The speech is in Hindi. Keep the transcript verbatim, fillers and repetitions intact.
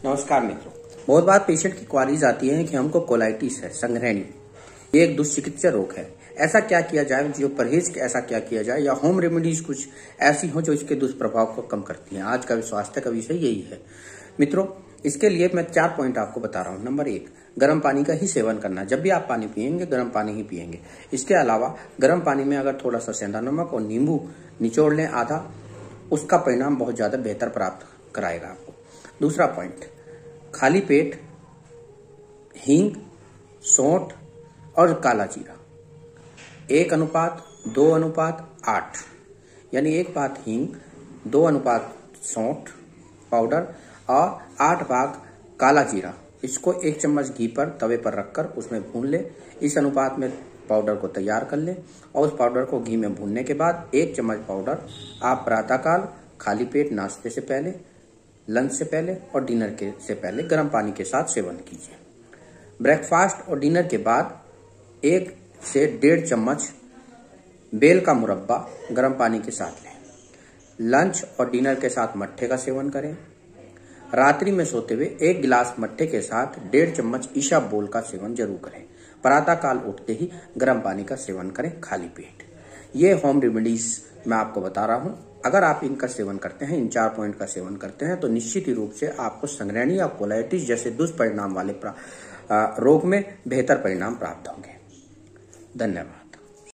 नमस्कार मित्रों, बहुत बार पेशेंट की क्वारीज आती है कि हमको कोलाइटिस है, संघृणी, ये एक दुष्चिकित्सीय रोग है। ऐसा क्या किया जाए, जो परहेज के ऐसा क्या किया जाए, या होम रेमेडीज कुछ ऐसी हो जो इसके दुष्प्रभाव को कम करती हैं। आज का स्वास्थ्य का विषय यही है मित्रों। इसके लिए मैं चार पॉइंट आपको बता रहा हूँ। नंबर एक, गर्म पानी का ही सेवन करना। जब भी आप पानी पिएंगे गर्म पानी ही पिएंगे। इसके अलावा गर्म पानी में अगर थोड़ा सा सेंधा नमक और नींबू निचोड़ लें आधा, उसका परिणाम बहुत ज्यादा बेहतर प्राप्त कराएगा आपको। दूसरा पॉइंट, खाली पेट हींग, सौंठ और काला जीरा एक अनुपात दो अनुपात आठ, यानी एक भाग हींग, दो अनुपात सौंठ पाउडर और आठ भाग काला जीरा, इसको एक चम्मच घी पर तवे पर रखकर उसमें भून ले। इस अनुपात में पाउडर को तैयार कर ले और उस पाउडर को घी में भूनने के बाद एक चम्मच पाउडर आप प्रातःकाल खाली पेट नाश्ते से पहले, लंच से पहले और डिनर के से पहले गर्म पानी के साथ सेवन कीजिए। ब्रेकफास्ट और डिनर के बाद एक से डेढ़ चम्मच बेल का मुरब्बा गर्म पानी के साथ लें। लंच और डिनर के साथ मट्ठे का सेवन करें। रात्रि में सोते हुए एक गिलास मट्ठे के साथ डेढ़ चम्मच इसबगोल का सेवन जरूर करें। प्रातः काल उठते ही गर्म पानी का सेवन करें खाली पेट। ये होम रेमेडीज मैं आपको बता रहा हूँ। अगर आप इनका सेवन करते हैं, इन चार पॉइंट का सेवन करते हैं, तो निश्चित ही रूप से आपको संघृणी या कोलाइटिस जैसे दुष्परिणाम वाले रोग में बेहतर परिणाम प्राप्त होंगे। धन्यवाद।